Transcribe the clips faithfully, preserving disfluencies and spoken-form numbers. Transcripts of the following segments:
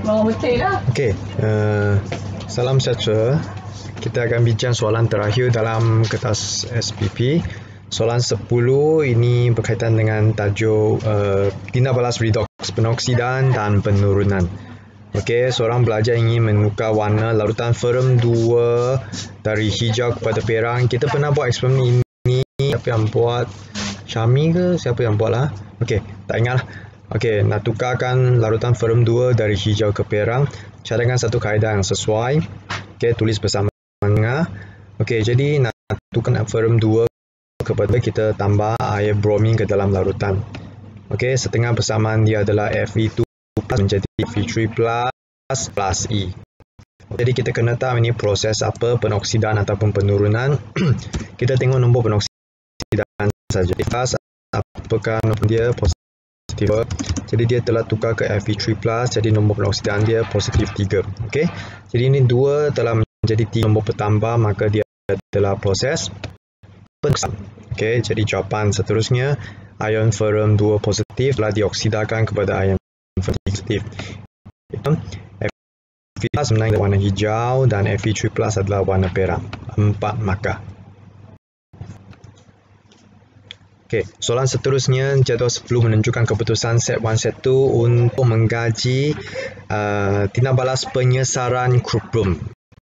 Memang betul lah. Okey, uh, salam sejahtera. Kita akan bincang soalan terakhir dalam kertas S P P. Soalan sepuluh ini berkaitan dengan tajuk uh, tindak balas redox, penoksidan dan penurunan. Okey, seorang pelajar ingin menukar warna larutan ferrum dua dari hijau kepada perang. Kita pernah buat eksperimen ini. Siapa yang buat? Syami ke? Siapa yang buat lah? Okey, tak ingat lah. Okey, nak tukarkan larutan ferrum dua dari hijau ke perang. Cadangkan satu kaedah yang sesuai. Okey, tulis bersama dengan. Okey, jadi nak tukarkan ferrum dua kepada kita tambah air bromin ke dalam larutan. Okey, setengah persamaan dia adalah F E dua plus menjadi F E tiga plus plus E. Jadi kita kena tahu ini proses apa, penoksidan ataupun penurunan. Kita tengok nombor penoksidan saja. Plus apakah nombor dia positif. Jadi dia telah tukar ke F E tiga plus, jadi nombor penoksidan dia positif tiga. Okey. Jadi ini dua telah menjadi tiga nombor bertambah, maka dia adalah proses penoksidan. Okey, jadi jawapan seterusnya ion ferrum dua positif telah dioksidakan kepada ion ferrum positif. F E plus sebenarnya warna hijau dan F E tiga plus adalah warna perak. Empat markah. Okey, soalan seterusnya jadual sepuluh menunjukkan keputusan set satu set dua untuk mengkaji uh, tindak balas penyesaran cuprum.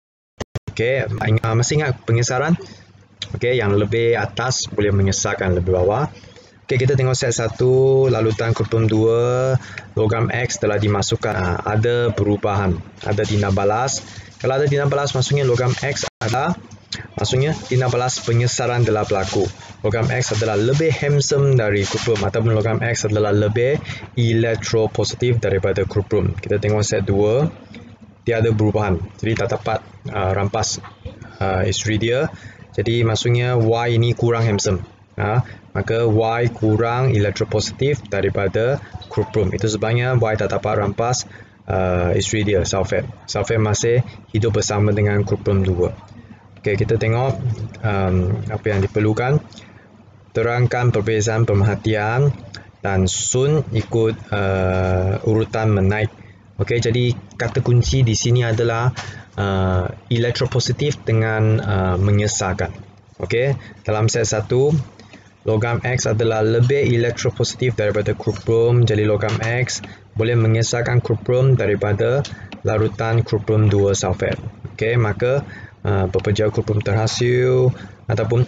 Okey, uh, masih ingat penyesaran? Okey, yang lebih atas boleh menyesarkan lebih bawah. Okey, kita tengok set satu, larutan cuprum dua, logam X telah dimasukkan. Ha, ada perubahan, ada tindak balas. Kalau ada tindak balas, maksudnya logam X adalah, maksudnya tindak balas penyesaran telah berlaku. Logam X adalah lebih handsome dari cuprum ataupun logam X adalah lebih elektropositif daripada cuprum. Kita tengok set dua, tiada perubahan. Jadi tak dapat uh, rampas uh, isteri dia. Jadi maksudnya Y ini kurang handsome. Ha? Maka Y kurang elektropositif daripada cuprum. Itu sebabnya Y tak dapat rampas uh, isteri dia, sulfat. Sulfat masih hidup bersama dengan cuprum dua. Okey, kita tengok um, apa yang diperlukan. Terangkan perbezaan pemerhatian dan Sun ikut uh, urutan menaik. Okey, jadi kata kunci di sini adalah uh, elektropositif dengan uh, menyesarkan. Okey, dalam set satu, logam X adalah lebih elektropositif daripada cuprum, jadi logam X boleh menyesarkan cuprum daripada larutan cuprum dua sulfat. Okey, maka uh, pepeja cuprum terhasil ataupun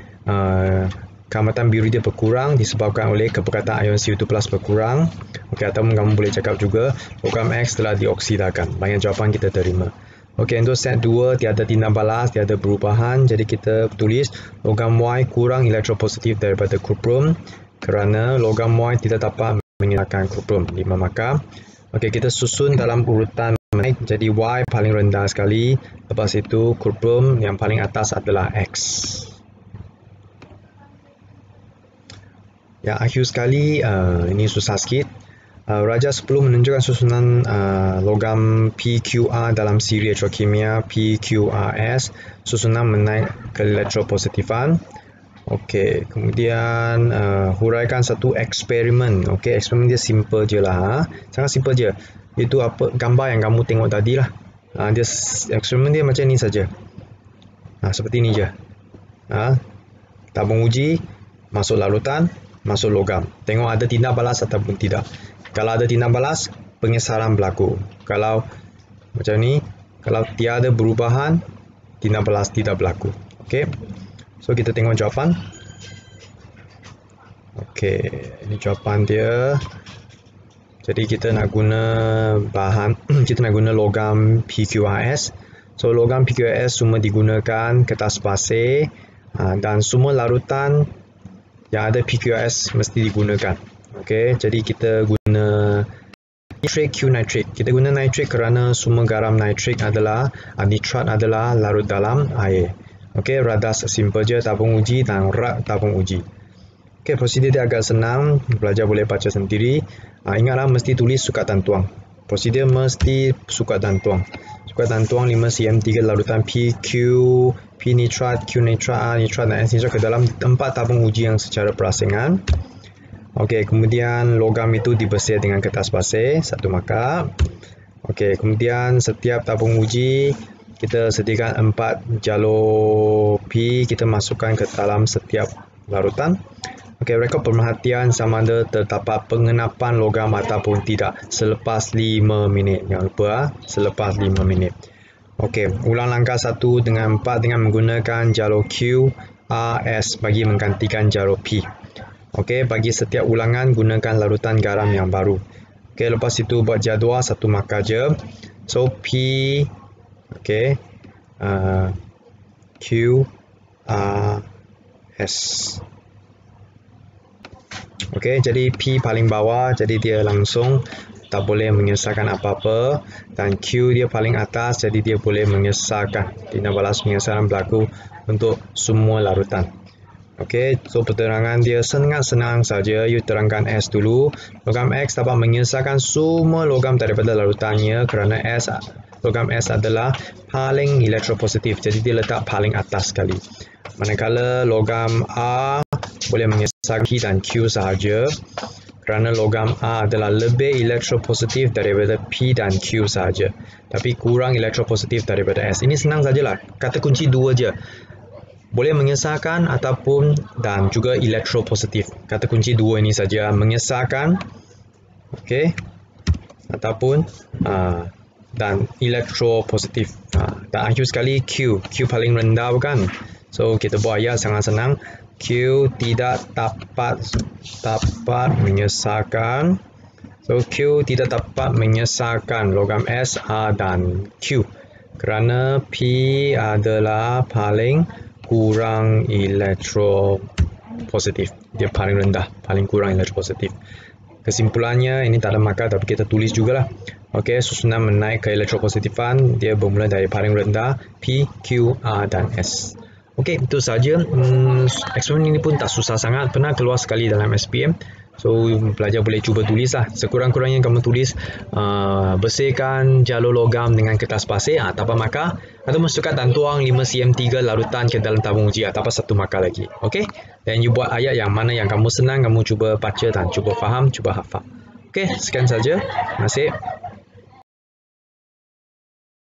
uh, keamatan biru dia berkurang disebabkan oleh keberkatan ion C O dua plus berkurang. Okey, ataupun kamu boleh cakap juga logam X telah dioksidakan. Banyak jawapan kita terima. Okey, untuk set dua tiada tindak balas, tiada perubahan. Jadi kita tulis logam Y kurang elektropositif daripada cuprum kerana logam Y tidak dapat menyesarkan cuprum. lima markah. Okey, kita susun dalam urutan menaik. Jadi Y paling rendah sekali, lepas itu cuprum yang paling atas adalah X. Ya, akhir sekali, uh, ini susah sikit. Uh, Raja sepuluh menunjukkan susunan uh, logam P Q R dalam siri elektrokimia P Q R S. Susunan menaik ke elektropositifan. Okey, kemudian uh, huraikan satu eksperimen. Okey, eksperimen dia simple je lah. Ha? Sangat simple je. Itu apa gambar yang kamu tengok tadi lah. Uh, dia, eksperimen dia macam ni saja. Uh, seperti ni je. Uh, tabung uji, masuk larutan, masuk logam. Tengok ada tindak balas ataupun tidak. Kalau ada tindak balas, penyesaran berlaku. Kalau macam ni, kalau tiada perubahan, tindak balas tidak berlaku. Okey. So kita tengok jawapan. Okey, ini jawapan dia. Jadi kita nak guna bahan, kita nak guna logam P Q R S. So logam P Q R S semua digunakan kertas pasir dan semua larutan yang ada P Q R S mesti digunakan. Okey, jadi kita guna nitrik Q nitrik. Kita guna nitrik kerana semua garam nitrik adalah nitrat adalah larut dalam air. Okey, radas simple je, tabung uji dan rak tabung uji. Okey, prosedur dia agak senang, pelajar boleh baca sendiri. Ha, ingatlah mesti tulis sukatan tuang. Prosedur mesti sukatan tuang. Sukatan tuang lima sentimeter tiga larutan P Q, P nitrat, Q nitrat, nitrat dan S nitrat ke dalam tempat tabung uji yang secara perasingan. Okey, kemudian logam itu dibersih dengan kertas pasir, satu markah. Okey, kemudian setiap tabung uji kita sediakan empat jalur P, kita masukkan ke dalam setiap larutan. Okey, rekod pemerhatian sama ada terdapat pengenapan logam ataupun tidak selepas lima minit. Jangan lupa, selepas lima minit. Okey, ulang langkah satu dengan empat dengan menggunakan jalur Q, R, S bagi menggantikan jalur P. Okey, bagi setiap ulangan gunakan larutan garam yang baru. Okey, lepas itu buat jadual satu markah je. So P, okey, uh, Q, R, S. Okey, jadi P paling bawah, jadi dia langsung tak boleh menyelesaikan apa-apa, dan Q dia paling atas, jadi dia boleh menyelesaikan. Tindak balas pengesaran berlaku untuk semua larutan. Okey, so penerangan dia sangat senang saja. You terangkan S dulu. Logam X dapat menyelesaikan semua logam daripada larutannya kerana S, logam S adalah paling elektropositif, jadi dia letak paling atas sekali. Manakala logam R boleh menyelesaikan P dan Q sahaja kerana logam A adalah lebih elektropositif daripada P dan Q sahaja, tapi kurang elektropositif daripada S. Ini senang sajalah. Kata kunci dua je. Boleh menyelesaikan ataupun dan juga elektropositif. Kata kunci dua ini saja, menyelesaikan, okey, ataupun uh, dan elektropositif. Uh, dan akhir sekali Q, Q paling rendah bukan? So kita buat ayat sangat senang. Q tidak dapat dapat menyelesaikan. So Q tidak dapat menyelesaikan logam S, R dan Q kerana P adalah paling kurang elektropositif. Dia paling rendah, paling kurang elektropositif. Kesimpulannya, ini tak ada markah tapi kita tulis jugalah. Okey, susunan menaik ke elektropositifan dia bermula dari paling rendah P, Q, R dan S. Okey, itu saja. Hmm, eksperimen ini pun tak susah sangat, pernah keluar sekali dalam S P M. So, pelajar boleh cuba tulis lah. Sekurang-kurangnya kamu tulis uh, bersihkan jalur logam dengan kertas pasir uh, tanpa markah, atau masukkan dan tuang lima sentimeter tiga larutan ke dalam tabung uji uh, tanpa satu markah lagi. Okey? Dan you buat ayat yang mana yang kamu senang, kamu cuba baca dan cuba faham, cuba hafal. Okey, sekian saja. Terima kasih.